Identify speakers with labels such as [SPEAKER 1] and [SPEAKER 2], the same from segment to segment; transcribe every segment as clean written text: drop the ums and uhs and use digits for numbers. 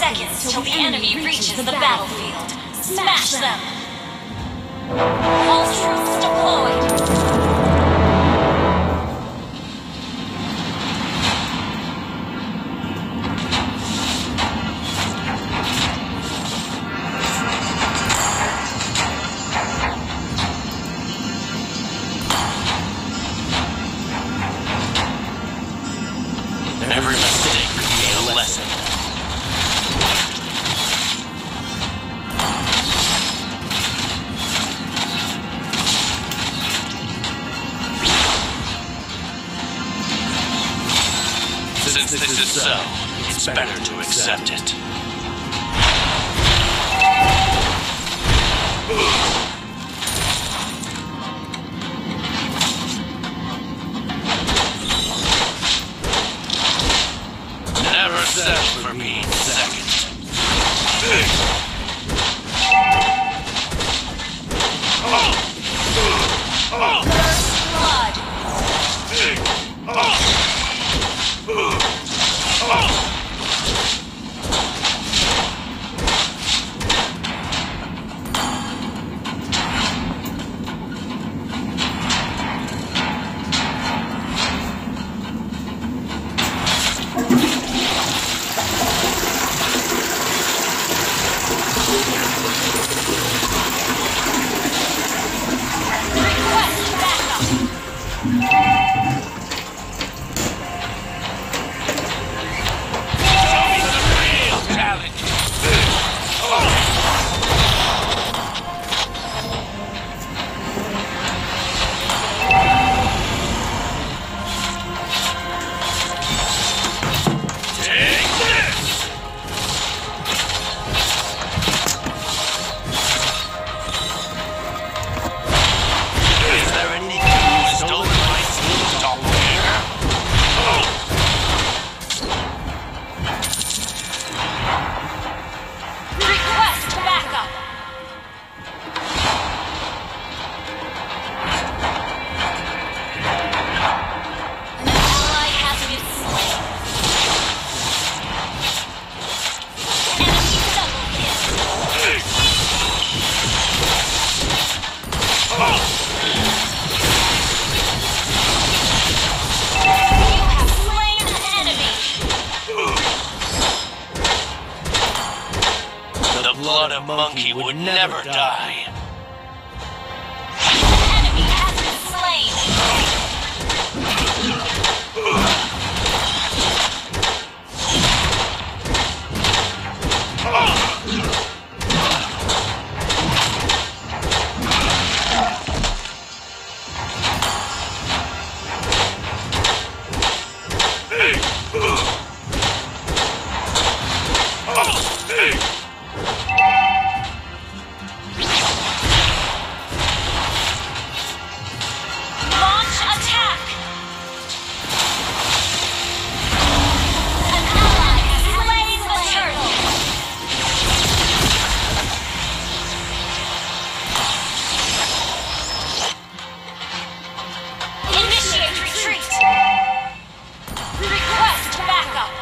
[SPEAKER 1] seconds till the enemy reaches the battlefield. Smash them! All troops deployed!
[SPEAKER 2] Every mistake could be a lesson. Since this is so, it's better to accept it. Never settle for being second. The blood of monkey would never die.
[SPEAKER 1] The enemy has been slain! Launch attack! An ally has slain the turtle! Initiate retreat! Request backup!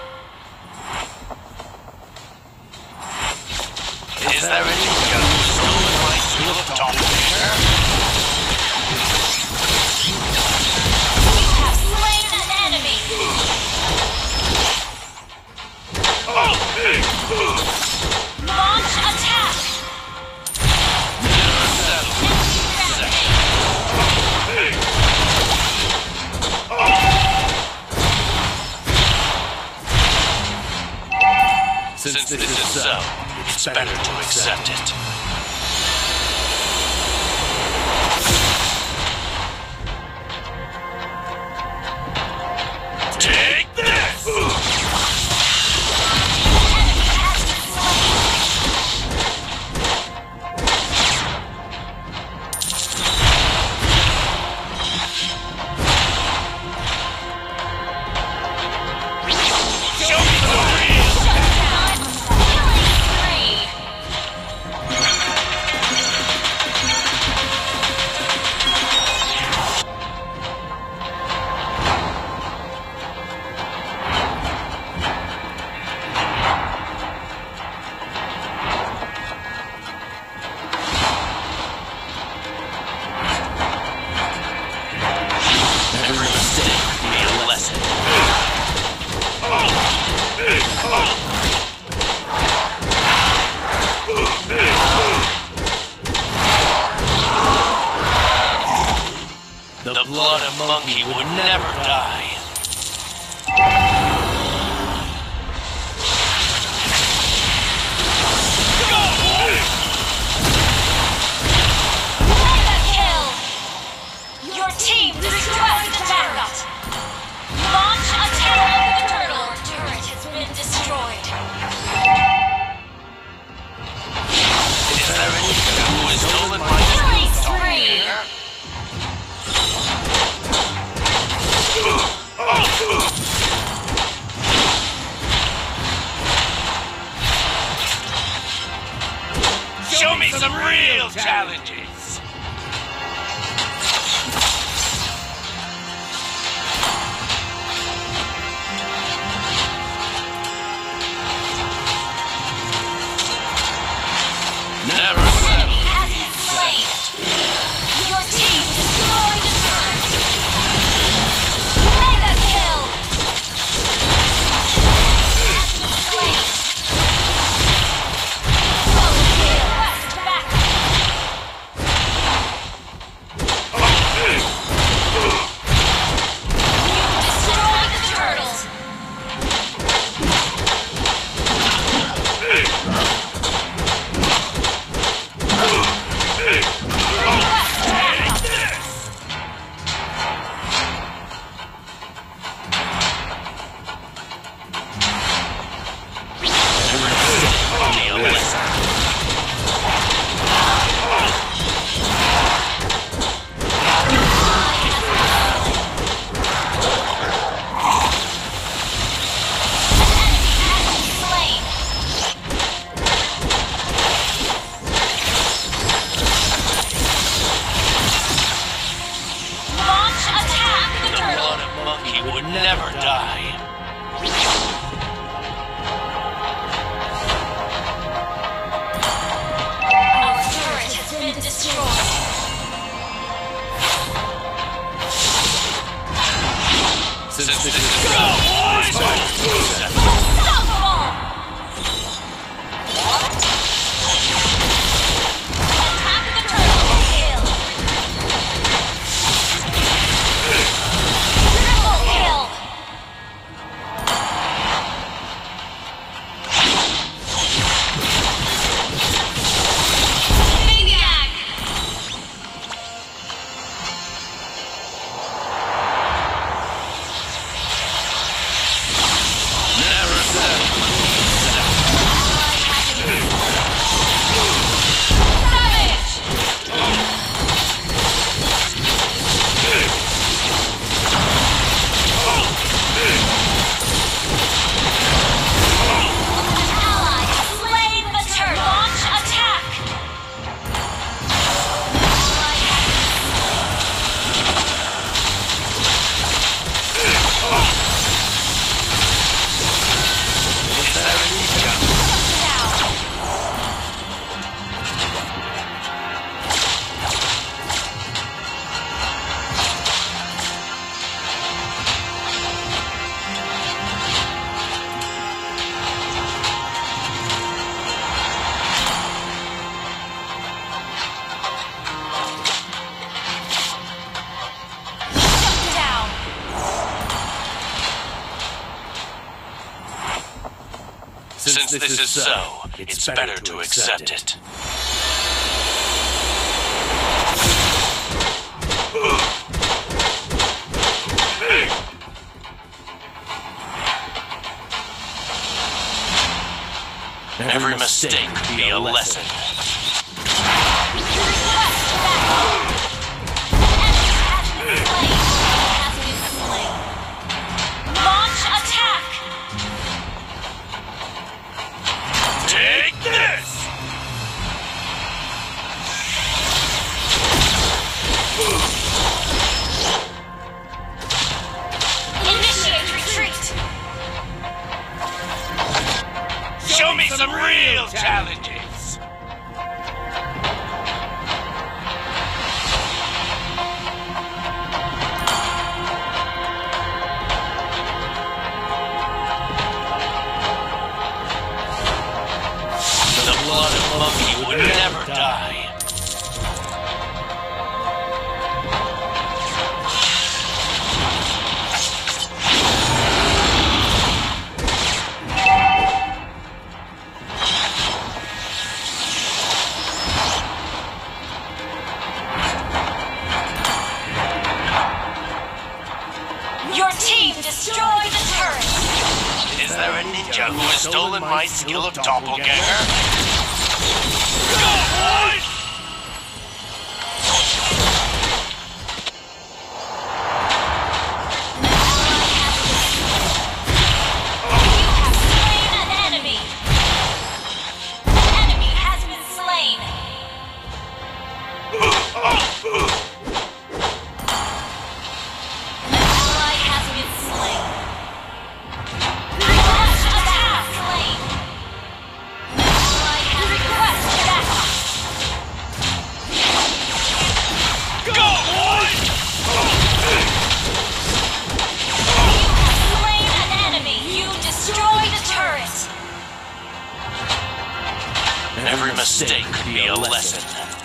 [SPEAKER 2] Is there any ghost stolen my seal of dominator?
[SPEAKER 1] We have slain an enemy! Launch attack!
[SPEAKER 2] Never settle for second. Since this is so, it's better to accept it. Take this!
[SPEAKER 1] Enemy has been slain!
[SPEAKER 2] Show me the real!
[SPEAKER 1] Shut down! Killing spree!
[SPEAKER 2] monkey would never die.
[SPEAKER 1] Mega kill! Your team requests backup. Launch attack on the turtle. Turret has been destroyed.
[SPEAKER 2] Is there anyone who has stolen my
[SPEAKER 1] Killing spree!
[SPEAKER 2] Show me some real challenges! Never settle.
[SPEAKER 1] Has been slain. Your team destroyed the turret. Mega kill! Has been slain. Double kill. Request backup. You destroyed the turtles. Request backup. Slain. Launch attack the
[SPEAKER 2] The
[SPEAKER 1] turtle.
[SPEAKER 2] blood of monkey would never die.
[SPEAKER 1] Our turret has been destroyed.
[SPEAKER 2] Since this is so,
[SPEAKER 1] Unstoppable! Attack the turtle. Kill. Triple kill. Maniac.
[SPEAKER 2] never settle.
[SPEAKER 1] Savage. An ally has slain the turtle. Launch attack. Down. Shut down.
[SPEAKER 2] Since this is so, it's better to accept it. Every mistake could be a lesson.
[SPEAKER 1] Request backup. Enemy has been slain. Launch attack.
[SPEAKER 2] Take this!
[SPEAKER 1] Initiate retreat.
[SPEAKER 2] Show me some real challenges! The blood of monkey would never die. ninja who has stolen my skill of doppelganger? Go, boys! Every mistake could be a lesson.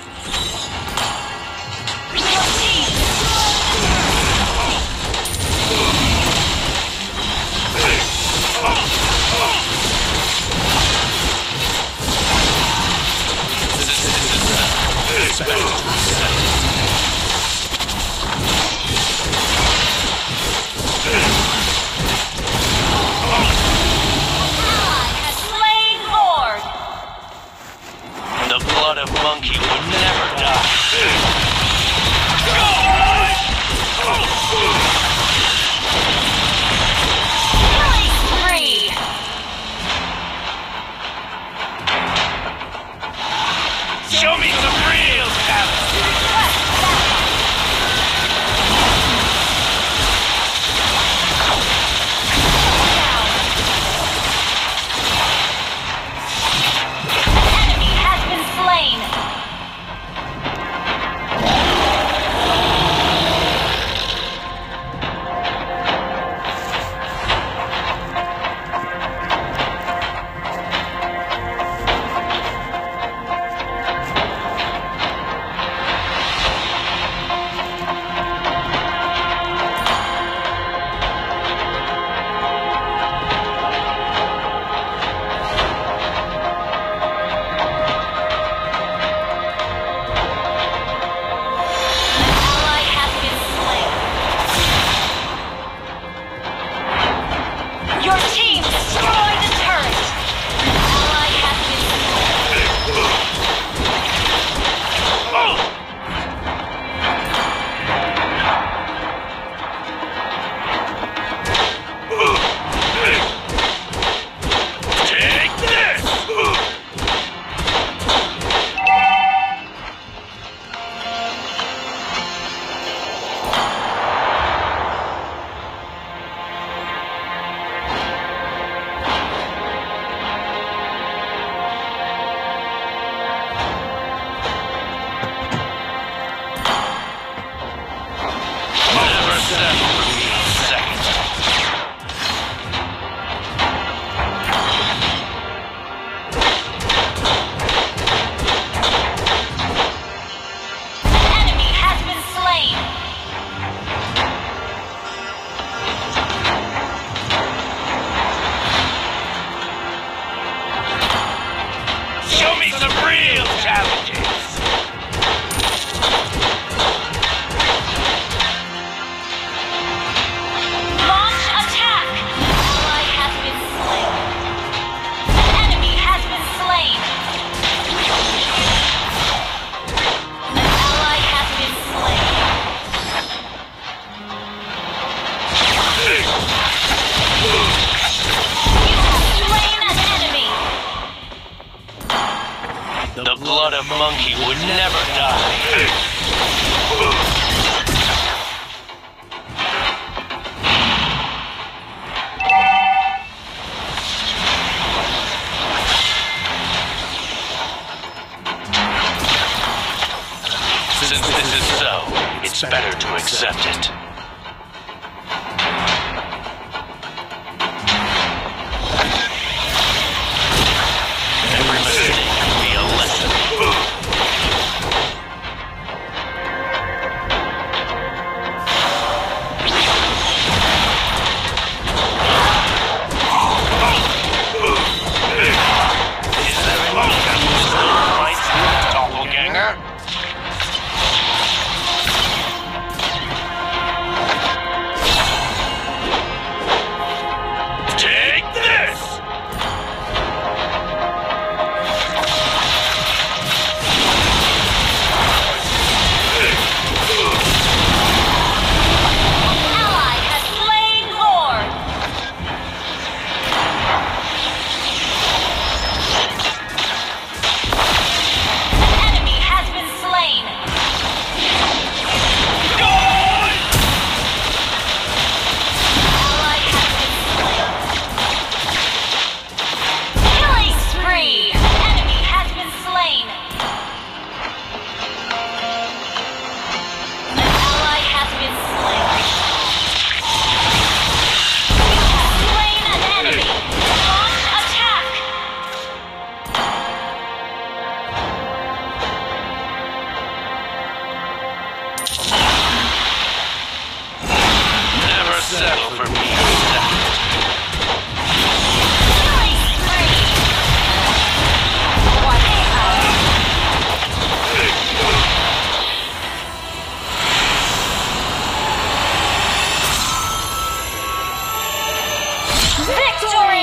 [SPEAKER 2] The blood of monkey would never die.
[SPEAKER 1] Killing spree!
[SPEAKER 2] Show me some real talent! The blood of monkey would never die. Since this is so, it's better to accept it. Every mistake can be a lesson. Is there any fight doppelganger?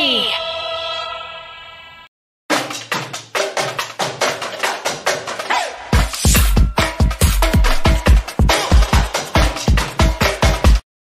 [SPEAKER 1] victory!